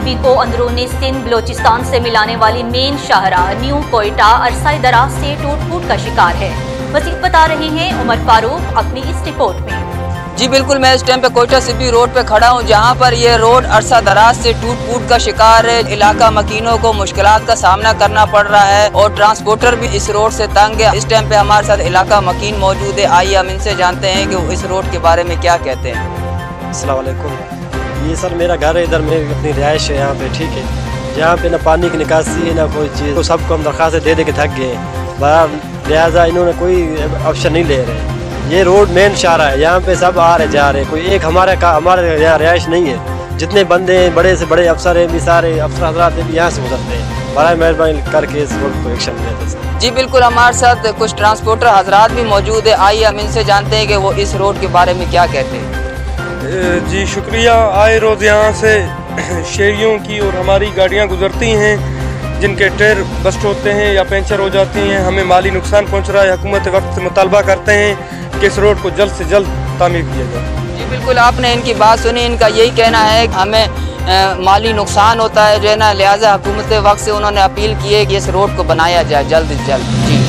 सूबे को अंदरूनी सिंध बलोचिस्तान से मिलाने वाली मेन शाहराह न्यू कोयटा अरसाई दराज से टूट फूट का शिकार है। मज़ीद बता रहे हैं उमर फारूक अपनी इस रिपोर्ट में। जी बिल्कुल, मैं इस टाइम पे कोयटा सिपी रोड पे खड़ा हूँ, जहाँ पर ये रोड अरसा दराज से टूट फूट का शिकार है। इलाका मकीनों को मुश्किलात का सामना करना पड़ रहा है और ट्रांसपोर्टर भी इस रोड से तंग है। इस टाइम पे हमारे साथ इलाका मकीन मौजूद है, आइए हम इनसे जानते हैं कि वो इस रोड के बारे में क्या कहते हैं। अस्सलाम वालेकुम। ये सर मेरा घर है, इधर मेरी अपनी रिहाइश है यहाँ पे, ठीक है। यहाँ पे ना पानी की निकासी है ना कोई चीज़, तो सबको हम दरख्वास्त दे के थक गए, लिहाजा इन्होंने कोई ऑप्शन नहीं ले रहे। ये रोड मेन शाहराह है, यहाँ पे सब आ रहे जा रहे, कोई एक हमारे यहाँ रिहाइश नहीं है। जितने बंदे हैं, बड़े से बड़े अफसर हैं भी, सारे अफसर हजरात भी यहाँ से गुजरते हैं। बड़ा मेहरबानी करके इस रोड को एक्शन लेते। जी बिल्कुल, हमारे साथ कुछ ट्रांसपोर्टर हजरात भी मौजूद है, आइए हम इनसे जानते हैं कि वो इस रोड के बारे में क्या कहते हैं। जी शुक्रिया। आए रोज़ यहाँ से शहरियों की और हमारी गाड़ियाँ गुजरती हैं, जिनके टायर बस्ट होते हैं या पंचर हो जाते हैं, हमें माली नुकसान पहुँच रहा है। हुकूमत वक्त से मुतालबा करते हैं कि इस रोड को जल्द से जल्द तामीर किया जाए। जी बिल्कुल, आपने इनकी बात सुनी। इनका यही कहना है कि हमें माली नुकसान होता है जो है ना, लिहाजा हुकूमत वक्त से उन्होंने अपील की है कि इस रोड को बनाया जाए जल्द से जल्द। जी।